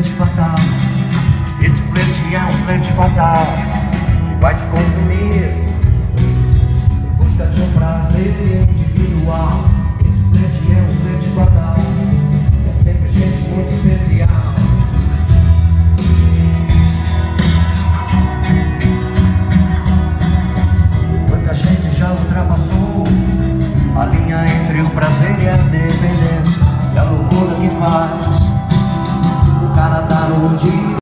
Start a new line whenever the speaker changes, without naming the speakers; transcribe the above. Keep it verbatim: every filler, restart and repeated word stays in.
flerte fatal. Esse flerte é um flerte fatal que vai te consumir. Busca de um prazo.